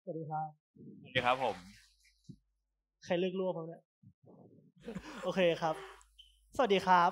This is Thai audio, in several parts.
วัสดีครับสวัสดีครับผมใครเลือกรวบครับเนี่ยโอเคครับสวัสดีครับ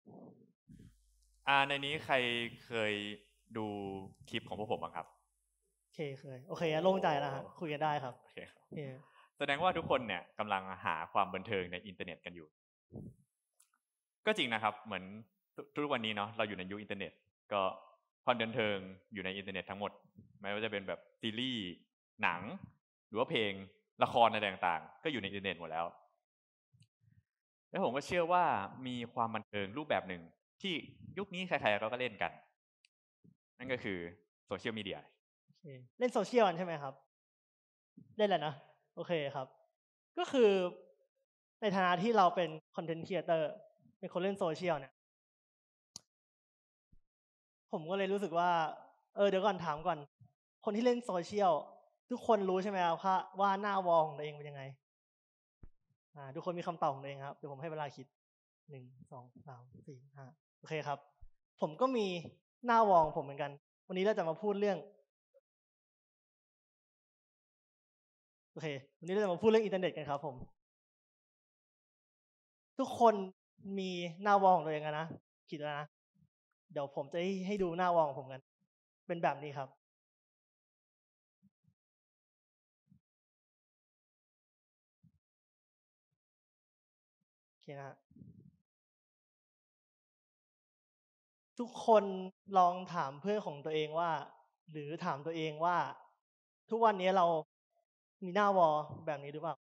ในนี้ใครเคยดูคลิปของพวกผมบ้างครับโอเคเคยโอเคโล่งใจแล้วฮะคุยกันได้ครับโอเคครับโอเคแสดงว่าทุกคนเนี่ยกำลังหาความบันเทิงในอินเทอร์เน็ตกันอยู่ก็จริงนะครับเหมือนทุกวันนี้เนาะเราอยู่ในยุคอินเทอร์เน็ตก็ความบันเทิงอยู่ในอินเทอร์เน็ตทั้งหมดไม่ว่าจะเป็นแบบซีรีส์หนังหรือว่าเพลงละครอะไรต่างๆก็อยู่ในอินเทอร์เน็ตหมดแล้วแล้วผมก็เชื่อว่ามีความบันเทิงรูปแบบหนึ่งที่ยุคนี้ใครๆก็เล่นกันนั่นก็คือโซเชียลมีเดียโอเคเล่นโซเชียลกันใช่ไหมครับเล่นแหละนะโอเคครับก็คือในฐานะที่เราเป็นคอนเทนต์ครีเอเตอร์เป็นคนเล่นโซเชียลเนี่ยผมก็เลยรู้สึกว่าเดี๋ยวก่อนถามก่อนคนที่เล่นโซเชียลทุกคนรู้ใช่ไหมครับว่าหน้าวอลของตัวเองเป็นยังไงทุกคนมีคำตอบของตัวเองครับเดี๋ยวผมให้เวลาคิด1 2 3 4 5โอเคครับผมก็มีหน้าวอลของผมเหมือนกันวันนี้เราจะมาพูดเรื่องโอเควันนี้เราจะมาพูดเรื่องอินเทอร์เน็ตกันครับผมทุกคนมีหน้าวอลของตัวเองนะคิดแล้วนะเดี๋ยวผมจะให้ดูหน้าวอลของผมกันเป็นแบบนี้ครับโอเคนะทุกคนลองถามเพื่อนของตัวเองว่าหรือถามตัวเองว่าทุกวันนี้เรามีหน้าวอลแบบนี้หรือเปล่า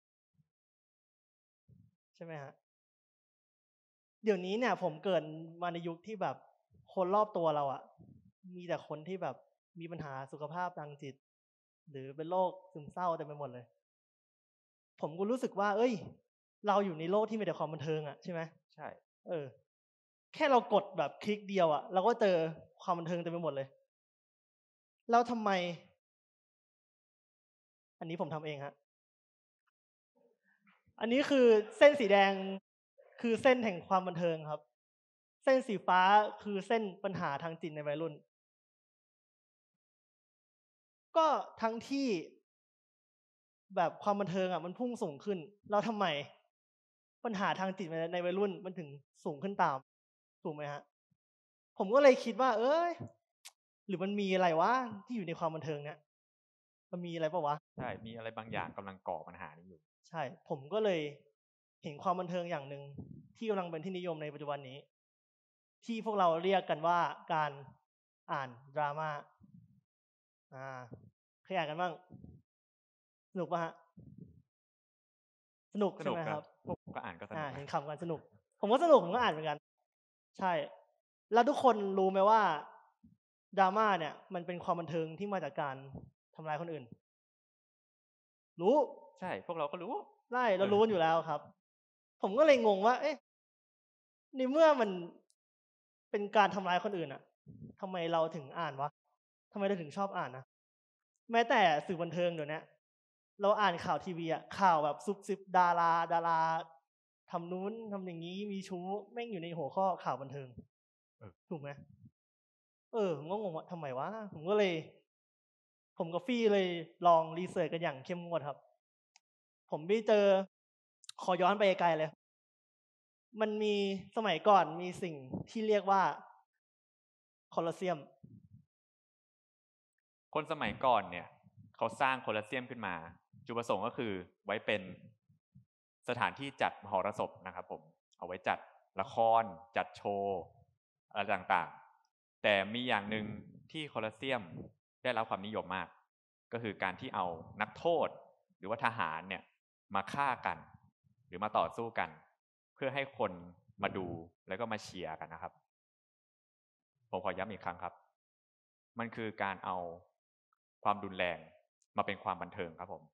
ใช่ไหมฮะ เดี๋ยวนี้เนี่ยผมเกิดมาในยุคที่แบบคนรอบตัวเราอะมีแต่คนที่แบบมีปัญหาสุขภาพทางจิตหรือเป็นโรคซึมเศร้าเต็มไปหมดเลยผมก็รู้สึกว่าเอ้ยเราอยู่ในโลกที่มีแต่ความบันเทิงอะใช่ไหมใช่เออแค่เรากดแบบคลิกเดียวอะเราก็เจอความบันเทิงเต็มไปหมดเลยแล้วทำไมอันนี้ผมทำเองฮะอันนี้คือเส้นสีแดงคือเส้นแห่งความบันเทิงครับเส้นสีฟ้าคือเส้นปัญหาทางจิตในวัยรุ่น ก็ทั้งที่แบบความบันเทิงอะมันพุ่งสูงขึ้นแล้วทำไมปัญหาทางจิตในวัยรุ่นมันถึงสูงขึ้นตามถูกไหมฮะผมก็เลยคิดว่าเอ้ยหรือมันมีอะไรวะที่อยู่ในความบันเทิงเนี่ยมันมีอะไรเปล่าวะใช่มีอะไรบางอย่างกำลังก่อปัญหานี้อยู่ใช่ผมก็เลยเห็นความบันเทิงอย่างหนึ่งที่กำลังเป็นที่นิยมในปัจจุบันนี้ที่พวกเราเรียกกันว่าการอ่านดราม่าอ่าเคยอ่านกันบ้างสนุกปะฮะ สนุกสนุกครับใช่ไหมครับพวกผมก็อ่านก็สนุกนะเห็นขำกันสนุกผมก็สนุกผมก็อ่านเหมือนกันใช่แล้วทุกคนรู้ไหมว่า drama เนี่ยมันเป็นความบันเทิงที่มาจากการทำร้ายคนอื่นรู้ใช่พวกเราก็รู้ใช่เออเรารู้กันอยู่แล้วครับผมก็เลยงงว่าเอ๊ะในเมื่อมันเป็นการทำร้ายคนอื่นอะทำไมเราถึงอ่านวะทำไมเราถึงชอบอ่านนะแม้แต่สื่อบันเทิงเดี๋ยวนี้เราอ่านข่าวทีวีอะข่าวแบบซุบซิบดาราทำนู้นทำอย่างนี้มีชู้แม่งอยู่ในหัวข้อข่าวบันเทิงเออถูกไหมผมก็งงว่าทำไมวะผมก็เลยผมกับฟี่เลยลองรีเสิร์ชกันอย่างเข้มงวดครับผมไปเจอขอย้อนไปไกลเลยมันมีสมัยก่อนมีสิ่งที่เรียกว่าคอลอสเซียมคนสมัยก่อนเนี่ยเขาสร้างโคลอสเซียมขึ้นมาจุดประสงค์ก็คือไว้เป็นสถานที่จัดมหรสพนะครับผมเอาไว้จัดละครจัดโชว์อะไรต่างๆแต่มีอย่างหนึ่งที่โคลอสเซียมได้รับความนิยมมากก็คือการที่เอานักโทษหรือว่าทหารเนี่ยมาฆ่ากันหรือมาต่อสู้กันเพื่อให้คนมาดูแล้วก็มาเชียร์กันนะครับ ผมขอย้ำอีกครั้งครับ มันคือการเอาความรุนแรงมาเป็นความบันเทิงครับผม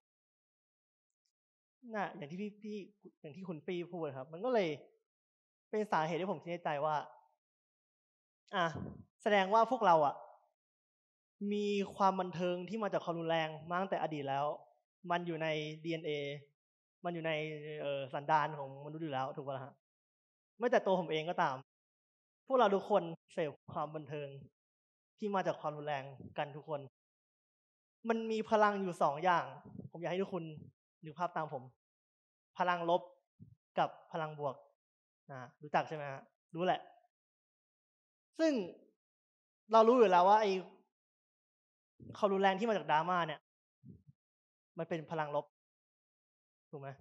น่ะอย่างที่พี่อย่างที่คุณปี้พูดครับมันก็เลยเป็นสาเหตุที่ผมคิดในใจว่าอ่ะแสดงว่าพวกเราอ่ะมีความบันเทิงที่มาจากความรุนแรงมาตั้งแต่อดีตแล้วมันอยู่ใน DNA มันอยู่ในสันดานของมนุษย์อยู่แล้วถูกป่ะล่ะฮะไม่แต่ตัวผมเองก็ตามพวกเราทุกคนเสพความบันเทิงที่มาจากความรุนแรงกันทุกคนมันมีพลังอยู่2อย่างผมอยากให้ทุกคนนึกภาพตามผม พลังลบกับพลังบวกรู้จักใช่ไหมฮะรู้แหละ ซึ่งเรารู้อยู่แล้วว่าไอ้ความรุนแรงที่มาจากดราม่าเนี่ยมันเป็นพลังลบถูกไหม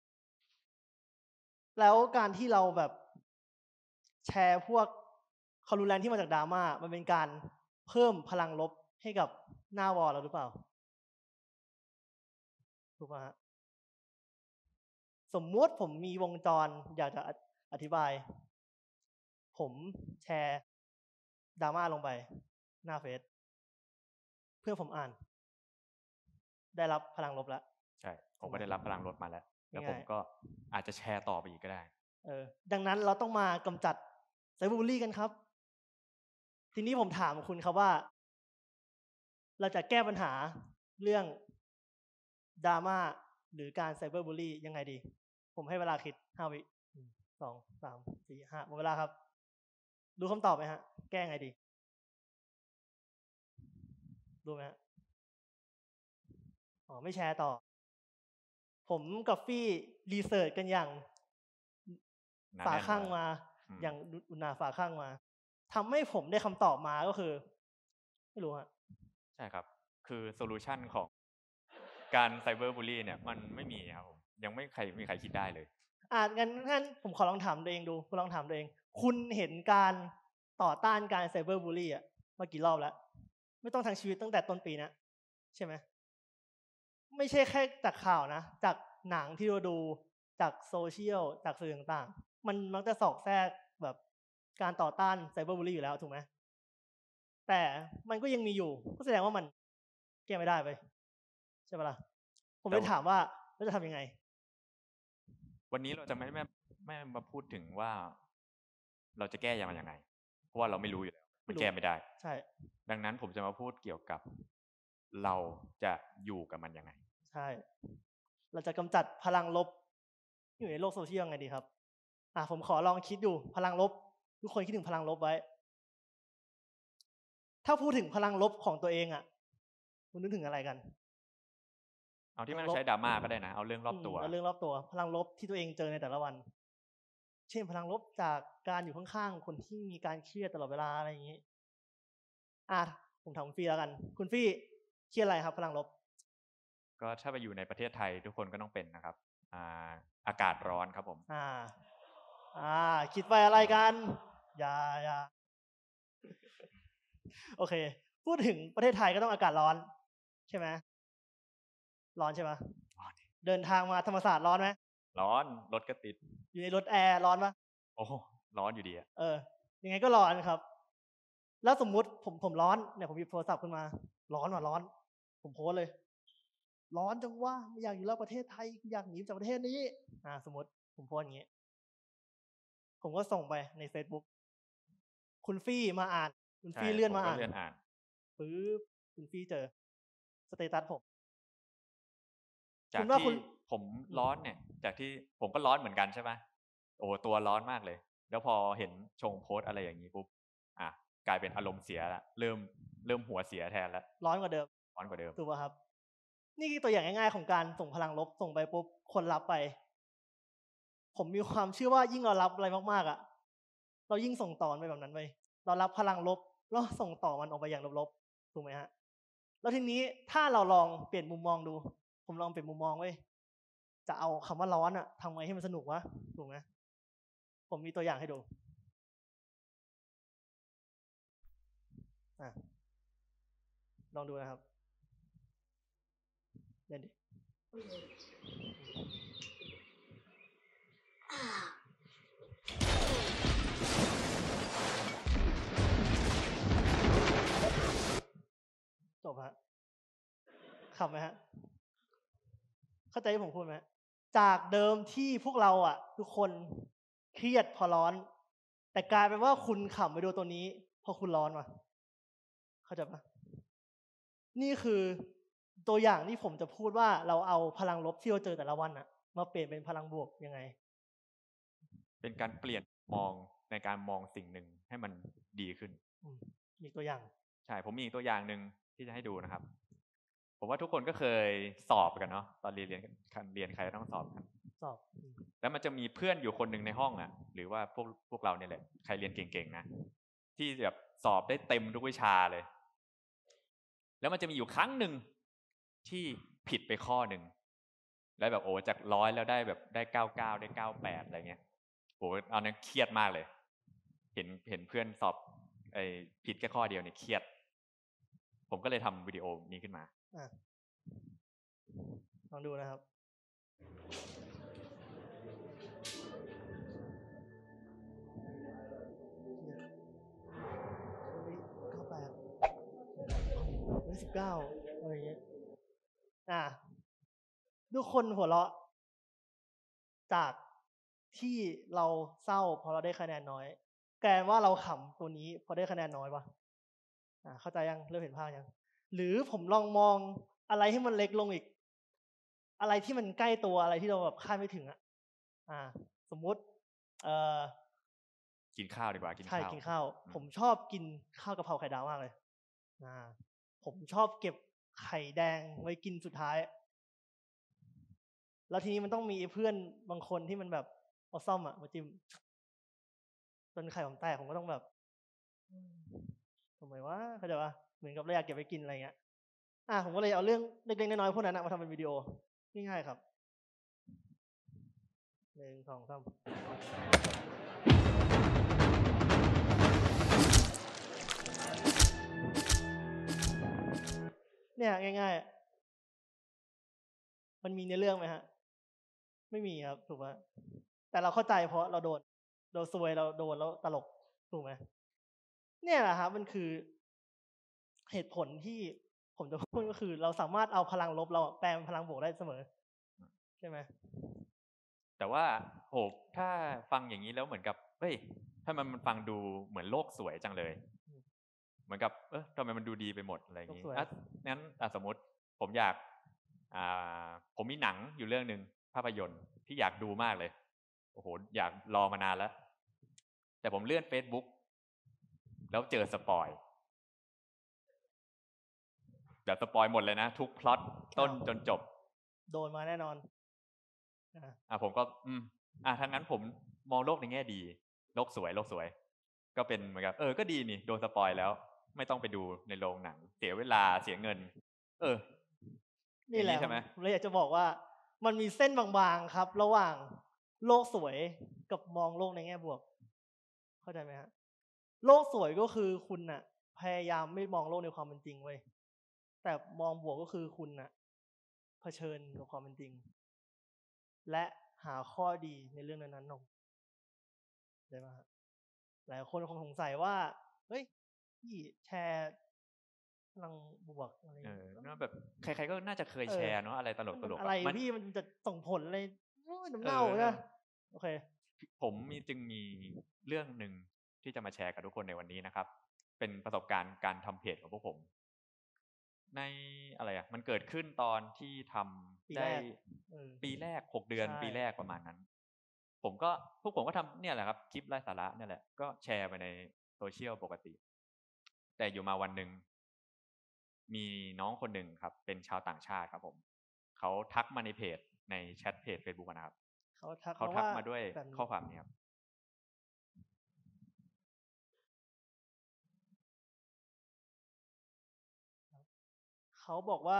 แล้วการที่เราแบบแชร์พวกความรุนแรงที่มาจากดราม่ามันเป็นการเพิ่มพลังลบให้กับหน้าวอลเราหรือเปล่าถูกไหมฮะสมมุติผมมีวงจรอยากจะอธิบายผมแชร์ดราม่าลงไปหน้าเฟซเพื่อนผมอ่านได้รับพลังลบแล้วใช่ผมก็ได้รับพลังลดมาแล้วแล้วผมก็อาจจะแชร์ต่อไปอีกก็ได้ดังนั้นเราต้องมากำจัดไซเบอร์บูลลี่กันครับทีนี้ผมถามคุณครับว่าเราจะแก้ปัญหาเรื่องดราม่าหรือการไซเบอร์บูลลี่ยังไงดีผมให้เวลาคิด5 วิ1 2 3 4 5หมดเวลาครับรู้คำตอบไหมฮะแก้ไงดีรู้ไหมฮะไม่แชร์ต่อผมกับฟี่รีเสิร์ชกันอย่างฝาข้างมาอย่างอุณาฝาข้างมาทำให้ผมได้คำตอบมาก็คือไม่รู้ฮะใช่ครับคือโซลูชันของการไซเบอร์บูลลี่เนี่ยมันไม่มีครับผมยังไม่มีใครคิดได้เลยงั้นผมขอลองถามตัวเองดูคุณลองถามตัวเองคุณเห็นการต่อต้านการไซเบอร์บูลลี่มากี่รอบแล้วไม่ต้องทั้งชีวิตตั้งแต่ต้นปีนะใช่ไหมไม่ใช่แค่จากข่าวนะจากหนังที่เราดูจากโซเชียลจากสื่อต่างๆมันมักจะสอดแทรกแบบการต่อต้านไซเบอร์บูลลี่อยู่แล้วถูกไหมแต่มันก็ยังมีอยู่ก็แสดงว่ามันแก้ไม่ได้ไปใช่ปะล่ะผมเลยถามว่าแล้วจะทำยังไงวันนี้เราจะไม่มาพูดถึงว่าเราจะแก้ยังไงเพราะว่าเราไม่รู้อยู่แล้วมันแก้ไม่ได้ใช่ดังนั้นผมจะมาพูดเกี่ยวกับเราจะอยู่กับมันยังไงใช่เราจะกำจัดพลังลบอยู่ในโลกโซเชียลไงดีครับผมขอลองคิดดูพลังลบทุกคนคิดถึงพลังลบไว้ถ้าพูดถึงพลังลบของตัวเองคุณนึกถึงอะไรกันเอาที่ไม่ใช้ดราม่าก็ได้นะเอาเรื่องรอบตัวเอาเรื่องรอบตัวพลังลบที่ตัวเองเจอในแต่ละวันเช่นพลังลบจากการอยู่ข้างๆคนที่มีการเครียดตลอดเวลาอะไรอย่างนี้ผมถามคุณฟี่แล้วกันคุณฟี่เครียดอะไรครับพลังลบก็ถ้าไปอยู่ในประเทศไทยทุกคนก็ต้องเป็นนะครับอากาศร้อนครับผมคิดไปอะไรกันอย่าโอเคพูดถึงประเทศไทยก็ต้องอากาศร้อนใช่ไหมร้อนใช่ไหมเดินทางมาธรรมศาสตร์ร้อนไหมร้อนรถก็ติดอยู่ในรถแอร์ร้อนปะโอ้ร้อนอยู่ดียังไงก็ร้อนครับแล้วสมมุติผมร้อนเนี่ยผมหยิบโทรศัพท์ขึ้นมาร้อนว่ะร้อนผมโพสเลยร้อนจังวะไม่อยากอยู่แล้วประเทศไทยอยากหนีจากประเทศนี้สมมติผมโพสอย่างนี้ผมก็ส่งไปใน Facebook คุณฟี่มาอ่านคุณฟี่เลื่อนมาอ่านปึ๊บคุณฟี่เจอสเตตัสผมจากที่ผมร้อนเนี่ยจากที่ผมก็ร้อนเหมือนกันใช่ไหมโอ้ตัวร้อนมากเลยแล้วพอเห็นชงโพสอะไรอย่างนี้ปุ๊บกลายเป็นอารมณ์เสียละเริ่มหัวเสียแทนแล้วร้อนกว่าเดิมถูกป่ะครับนี่คือตัวอย่างง่ายๆของการส่งพลังลบส่งไปปุ๊บคนรับไปผมมีความเชื่อว่ายิ่งเรารับอะไรมากๆเรายิ่งส่งต่อไปแบบนั้นไปเรารับพลังลบแล้วส่งต่อมันออกไปอย่างลบๆถูกไหมฮะแล้วทีนี้ถ้าเราลองเปลี่ยนมุมมองดูผมลองเปลี่ยนมุมมองเว้ยจะเอาคำว่าร้อนทำไงให้มันสนุกวะถูกไหมผมมีตัวอย่างให้ดูลองดูนะครับเล่นดิจบฮะขำไหมฮะเข้าใจที่ผมพูดไหมจากเดิมที่พวกเราทุกคนเครียดพอร้อนแต่กลายเป็นว่าคุณขำไปดูตัวนี้เพราะคุณร้อนว่ะเข้าใจปะนี่คือตัวอย่างที่ผมจะพูดว่าเราเอาพลังลบที่เราเจอแต่ละวันมาเปลี่ยนเป็นพลังบวกยังไงเป็นการเปลี่ยนมองในการมองสิ่งหนึ่งให้มันดีขึ้นมีตัวอย่างใช่ผมมีอีกตัวอย่างหนึ่งที่จะให้ดูนะครับผมว่าทุกคนก็เคยสอบกันเนาะตอนเรียนใครต้องสอบกันสอบแล้วมันจะมีเพื่อนอยู่คนหนึ่งในห้องอ่ะ หรือว่าพวกเราเนี่ยแหละใครเรียนเก่งๆนะที่แบบสอบได้เต็มทุกวิชาเลย แล้วมันจะมีอยู่ครั้งหนึ่งที่ผิดไปข้อหนึ่งแล้วแบบโอ้จาก100แล้วได้แบบได้99ได้98อะไรเงี้ยโอ้ตอนนั้นเครียดมากเลย เห็นเพื่อนสอบผิดแค่ข้อเดียวเนี่ยเครียด ผมก็เลยทำวิดีโอนี้ขึ้นมาลองดูนะครับ98 19อะไรเงี้ยทุกคนหัวเราะจากที่เราเศร้าเพราะเราได้คะแนนน้อยแกนว่าเราขำตัวนี้เพราะได้คะแนนน้อยปะเข้าใจยังเริ่มเห็นภาพยังหรือผมลองมองอะไรให้มันเล็กลงอีกอะไรที่มันใกล้ตัวอะไรที่เราแบบคาดไม่ถึงสมมุติกินข้าวดีกว่ากินใช่ข้าวกินข้าวผมชอบกินข้าวกะเพราไข่ดาวมากเลยผมชอบเก็บไข่แดงไว้กินสุดท้ายแล้วทีนี้มันต้องมีเพื่อนบางคนที่มันแบบเอาซ่อมมาจิ้มจนไข่ผมแตกผมก็ต้องแบบทำไมวะเข้าใจปะเหมือนกับเราอยากเก็บไว้กินอะไรเงี้ยผมก็เลยเอาเรื่องเล็กๆน้อยๆพวกนั้นมาทำเป็นวิดีโอง่ายๆครับ1 2 3เนี่ยง่ายๆมันมีในเรื่องไหมฮะไม่มีครับถูกไหมแต่เราเข้าใจเพราะเราโดนซวยเราโดนแล้วตลกถูกไหมเนี่ยแหละครับมันคือเหตุผลที่ผมจะพูดก็คือเราสามารถเอาพลังลบเราแปลเป็นพลังบวกได้เสมอใช่ไหมแต่ว่าโหถ้าฟังอย่างนี้แล้วเหมือนกับเฮ้ยถ้ามันฟังดูเหมือนโลกสวยจังเลย เหมือนกับทำไมมันดูดีไปหมดอะไรอย่างนี้งั้นสมมติผมอยากผมมีหนังอยู่เรื่องหนึ่งภาพยนตร์ที่อยากดูมากเลยโอ้โหอยากรอมานานแล้วแต่ผมเลื่อน Facebook แล้วเจอสปอยแบบสปอยหมดเลยนะทุกพล็อตต้นจนจบโดนมาแน่นอนผมก็ถ้างั้นผมมองโลกในแง่ดีโลกสวยก็เป็นเหมือนกับก็ดีนี่โดนสปอยแล้วไม่ต้องไปดูในโรงหนังเสียเวลาเสียเงินนี่แหละใช่ไหมผมเลยอยากจะบอกว่ามันมีเส้นบางๆครับระหว่างโลกสวยกับมองโลกในแง่บวกเข้าใจไหมฮะโลกสวยก็คือคุณน่ะพยายามไม่มองโลกในความเป็นจริงเว้ยแต่มองบวกก็คือคุณน่ะเผชิญกับความเป็นจริงและหาข้อดีในเรื่องนั้นๆออกได้ไหมฮะหลายคนคงสงสัยว่าเฮ้ยพี่แชร์พลังบวกอะไรนั่นแบบใครๆก็น่าจะเคยแชร์เนาะอะไรตลกอะไรพี่มันจะส่งผลอะไรน้ำเน่าใช่ไหมโอเคผมจึงมีเรื่องหนึ่งที่จะมาแชร์กับทุกคนในวันนี้นะครับเป็นประสบการณ์การทำเพจของพวกผมในอะไรมันเกิดขึ้นตอนที่ทำได้ปีแรก6 เดือนปีแรกประมาณนั้นพวกผมก็ทำเนี่ยแหละครับคลิปไร้สาระเนี่ยแหละก็แชร์ไปในโซเชียลปกติแต่อยู่มาวันหนึ่งมีน้องคนหนึ่งครับเป็นชาวต่างชาติครับผมเขาทักมาในเพจในแชทเพจ Facebook นะครับเขาทักมาด้วยข้อความนี้ครับเขาบอกว่า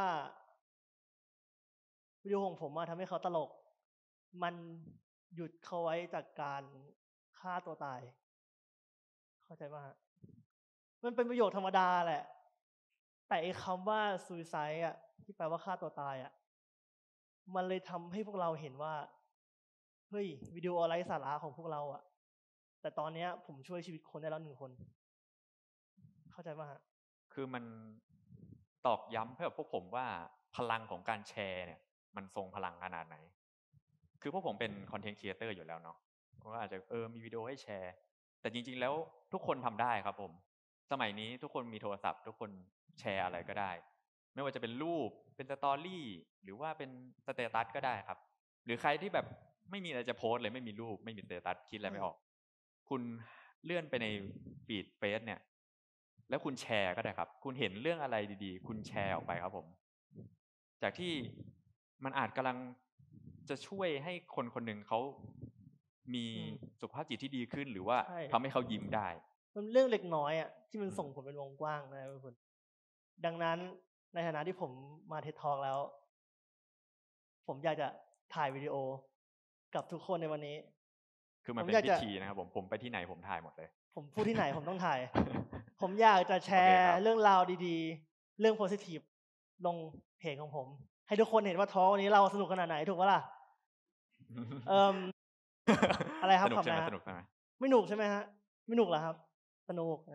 วิดีโอของผมทำให้เขาตลกมันหยุดเขาไว้จากการฆ่าตัวตายเข้าใจป่ะมันเป็นประโยคธรรมดาแหละแต่ไอ้คำว่า suicide ที่แปลว่าฆ่าตัวตายมันเลยทำให้พวกเราเห็นว่าเฮ้ยวิดีโอไร้สาระของพวกเราแต่ตอนนี้ผมช่วยชีวิตคนได้แล้ว1 คนเข้าใจป่ะคือมันตอกย้ำให้กับพวกผมว่าพลังของการแชร์เนี่ยมันทรงพลังขนาดไหนคือพวกผมเป็นคอนเทนต์ครีเอเตอร์อยู่แล้วเนาะก็อาจจะมีวิดีโอให้แชร์แต่จริงๆแล้วทุกคนทำได้ครับผมสมัยนี้ทุกคนมีโทรศัพท์ทุกคนแชร์อะไรก็ได้ไม่ว่าจะเป็นรูปเป็นสตอรี่หรือว่าเป็นสเตตัสก็ได้ครับหรือใครที่แบบไม่มีอะไรจะโพสเลยไม่มีรูปไม่มีสเตตัสคิดอะไรไม่ออกคุณเลื่อนไปในฟีดเฟซเนี่ยแล้วคุณแชร์ก็ได้ครับคุณเห็นเรื่องอะไรดีๆคุณแชร์ออกไปครับผมจากที่มันอาจกำลังจะช่วยให้คนคนหนึ่งเขามีสุขภาพจิตที่ดีขึ้น หรือว่าทำให้เขายิ้มได้มันเรื่องเล็กน้อยอ่ะที่มันส่งผลเป็นวงกว้างนะครับทุกคนดังนั้นในฐานะที่ผมมาTED Talkแล้ว ผมอยากจะถ่ายวิดีโอกับทุกคนในวันนี้คือมันเป็นพิธีนะครับผมไปที่ไหนผมถ่ายหมดเลยผมพูดที่ไหนผมต้องถ่าย ผมอยากจะแชร์เรื่องราวดีๆ เรื่องโพสิทีฟลงเพจของผม ให้ทุกคนเห็นว่าท้อวันนี้เราสนุกขนาดไหนถูกปะล่ะ อะไรครับสนุกใช่ไหมสนุกใช่ไหมไม่หนุกใช่ไหมฮะไม่หนุกเหรอครับ สนุก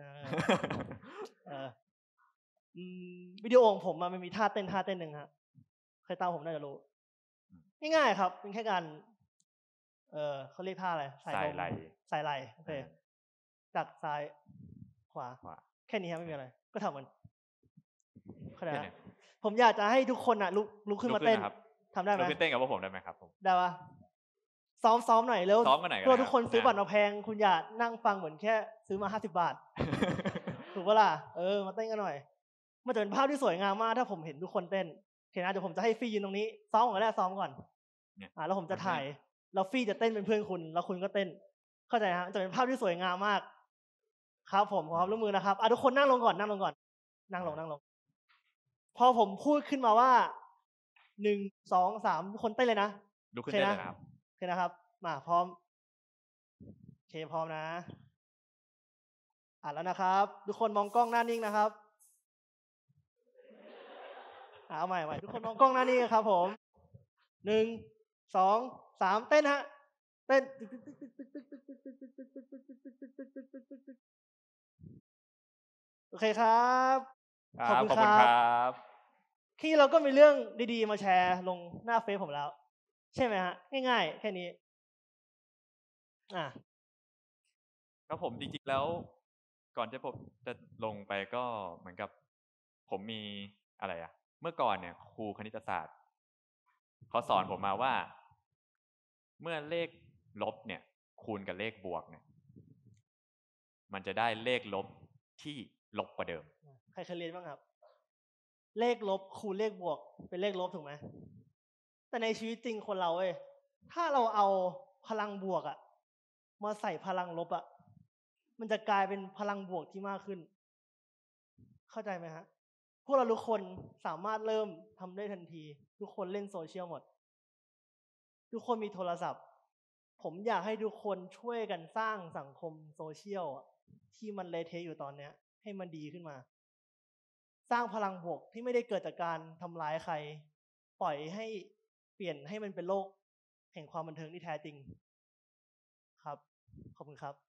วิดีโอของผมมันมีท่าเต้นหนึ่งฮะใครตามผมน่าจะรู้ง่ายๆครับเป็นแค่การเขาเรียกท่าอะไรสายไหลโอเคจากซ้ายขวาแค่นี้ครับไม่มีอะไรก็ทำมันเข้าใจไหมผมอยากจะให้ทุกคนอ่ะลุกขึ้นมาเต้นทำได้ไหมลุกขึ้นเต้นกับพวกผมได้ไหมครับผมได้ปะซ้อมหน่อยแล้วซ้อมกันหน่อยเพื่อทุกคนซื้อบัตรมาแพงคุณอย่านั่งฟังเหมือนแค่ซื้อมา50 บาท ถูกปะล่ะมาเต้นกันหน่อยมันจะเป็นภาพที่สวยงามมากถ้าผมเห็นทุกคนเต้นโอเคนะเดี๋ยวผมจะให้ฟี่ยืนตรงนี้ซ้อมก่อนแล้วผมจะถ่ายแล้วฟี่จะเต้นเป็นเพื่อนคุณแล้วคุณก็เต้นเข้าใจฮะจะเป็นภาพที่สวยงามมากครับผมขอความร่วมมือนะครับทุกคนนั่งลงก่อนนั่งลงพอผมพูดขึ้นมาว่า1 2 3ทุกคนเต้นเลยนะลุกขึ้นเต้นเลยนะครับโอเคนะครับมาพร้อมโอเคพร้อมนะแล้วนะครับทุกคนมองกล้องหน้านิ่งนะครับเอาใหม่ทุกคนมองกล้องหน้านิ่งครับผม1 2 3เต้นฮะเต้นโอเคครับขอบคุณครับที่เราก็มีเรื่องดีๆมาแชร์ลงหน้าเฟซผมแล้วใช่ไหมฮะง่ายๆแค่นี้ครับผมจริงๆแล้วก่อนที่ผมจะลงไปก็เหมือนกับผมมีอะไรเมื่อก่อนเนี่ยครูคณิตศาสตร์เขาสอนผมมาว่าเมื่อเลขลบเนี่ยคูณกับเลขบวกเนี่ยมันจะได้เลขลบที่ลบกว่าเดิมใครเคยเรียนบ้างครับเลขลบคูณเลขบวกเป็นเลขลบถูกไหมแต่ในชีวิตจริงคนเราถ้าเราเอาพลังบวกมาใส่พลังลบมันจะกลายเป็นพลังบวกที่มากขึ้นเข้าใจไหมฮะพวกเราทุกคนสามารถเริ่มทำได้ทันทีทุกคนเล่นโซเชียลหมดทุกคนมีโทรศัพท์ผมอยากให้ทุกคนช่วยกันสร้างสังคมโซเชียลที่มันเละเทะอยู่ตอนนี้ให้มันดีขึ้นมาสร้างพลังบวกที่ไม่ได้เกิดจากการทำร้ายใครปล่อยให้เปลี่ยนให้มันเป็นโลกแห่งความบันเทิงที่แท้จริงครับขอบคุณครับ